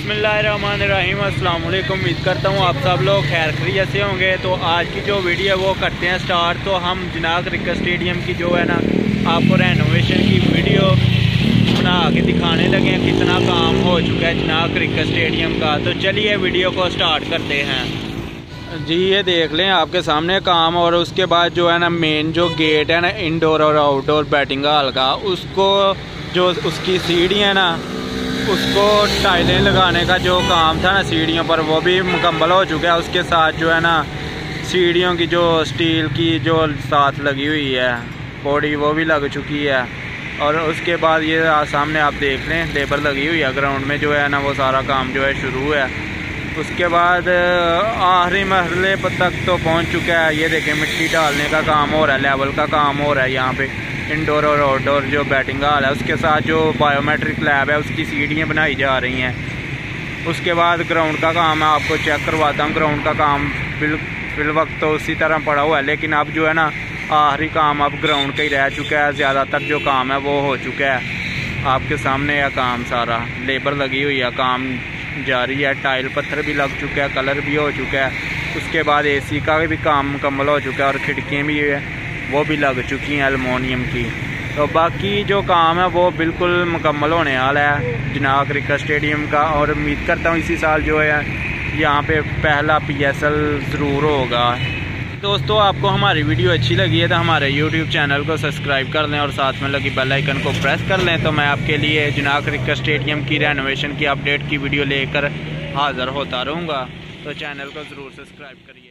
बिस्मिल्लाहिर्रहमानिर्रहीम। अस्सलाम वालेकुम। उम्मीद करता हूँ आप सब लोग खैर खैरियत से होंगे। तो आज की जो वीडियो है वो करते हैं स्टार्ट। तो हम जिनाह क्रिकेट स्टेडियम की जो है ना आपको रेनोवेशन की वीडियो बना के दिखाने लगे हैं, कितना काम हो चुका है जिनाह क्रिकेट स्टेडियम का। तो चलिए वीडियो को स्टार्ट करते हैं जी। ये देख लें आपके सामने काम, और उसके बाद जो है ना मेन जो गेट है ना इंडोर और आउटडोर बैटिंग हॉल का, उसको जो उसकी सीढ़ी है ना उसको टाइलें लगाने का जो काम था ना सीढ़ियों पर, वो भी मुकम्मल हो चुका है। उसके साथ जो है ना सीढ़ियों की जो स्टील की जो साथ लगी हुई है बॉडी वो भी लग चुकी है। और उसके बाद ये सामने आप देख लें लेबर लगी हुई है ग्राउंड में, जो है ना वो सारा काम जो है शुरू है। उसके बाद आखिरी मरहले तक तो पहुंच चुका है। ये देखें मिट्टी डालने का काम हो रहा है, लेवल का काम हो रहा है यहाँ पे इंडोर और आउटडोर जो बैटिंग हॉल है। उसके साथ जो बायोमेट्रिक लैब है उसकी सीढ़ियाँ बनाई जा रही हैं। उसके बाद ग्राउंड का काम है, आपको चेक करवाता हूँ। ग्राउंड का काम फिल वक्त तो उसी तरह पड़ा हुआ है, लेकिन अब जो है ना आखिरी काम अब ग्राउंड का ही रह चुका है। ज़्यादातर जो काम है वो हो चुका है। आपके सामने यह काम सारा लेबर लगी हुई है, काम जारी है। टाइल पत्थर भी लग चुका है, कलर भी हो चुका है। उसके बाद एसी का भी काम मुकम्मल हो चुका है, और खिड़कियाँ भी वो भी लग चुकी हैं एलुमिनियम की। तो बाकी जो काम है वो बिल्कुल मुकम्मल होने वाला है जिनाह क्रिकेट स्टेडियम का। और उम्मीद करता हूँ इसी साल जो है यहाँ पे पहला PSL ज़रूर होगा। दोस्तों आपको हमारी वीडियो अच्छी लगी है तो हमारे YouTube चैनल को सब्सक्राइब कर लें और साथ में लगी बेल आइकन को प्रेस कर लें। तो मैं आपके लिए जिनाह क्रिकेट स्टेडियम की रेनोवेशन की अपडेट की वीडियो लेकर हाज़िर होता रहूँगा। तो चैनल को ज़रूर सब्सक्राइब करिए।